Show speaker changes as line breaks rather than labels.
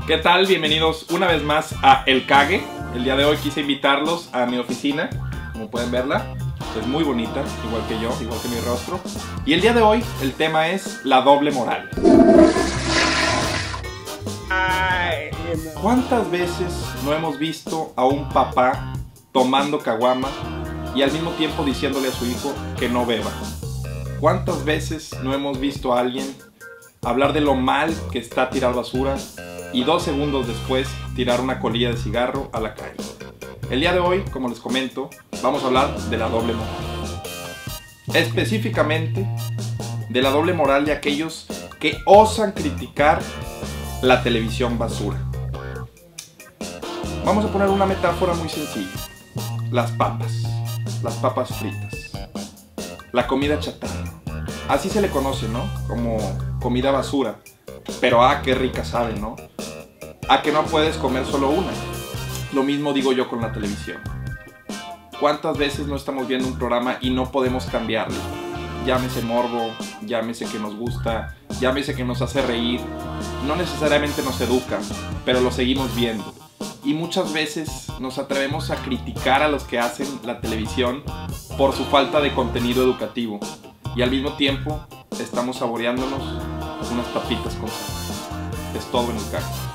¿Qué tal? Bienvenidos una vez más a El Cague. El día de hoy quise invitarlos a mi oficina, como pueden verla. Es muy bonita, igual que yo, igual que mi rostro. Y el día de hoy el tema es la doble moral. ¿Cuántas veces no hemos visto a un papá tomando caguama y al mismo tiempo diciéndole a su hijo que no beba? ¿Cuántas veces no hemos visto a alguien hablar de lo mal que está tirar basura y 2 segundos después tirar una colilla de cigarro a la calle? El día de hoy, como les comento, vamos a hablar de la doble moral. Específicamente de la doble moral de aquellos que osan criticar la televisión basura. Vamos a poner una metáfora muy sencilla. Las papas fritas, la comida chatarra. Así se le conoce, ¿no? Como comida basura. Pero qué rica sabe, ¿no? Que no puedes comer solo una. Lo mismo digo yo con la televisión. ¿Cuántas veces no estamos viendo un programa y no podemos cambiarlo? Llámese morbo, llámese que nos gusta, llámese que nos hace reír. No necesariamente nos educa, pero lo seguimos viendo. Y muchas veces nos atrevemos a criticar a los que hacen la televisión por su falta de contenido educativo. Y al mismo tiempo estamos saboreándonos unas papitas con sal. Es todo en El Cague.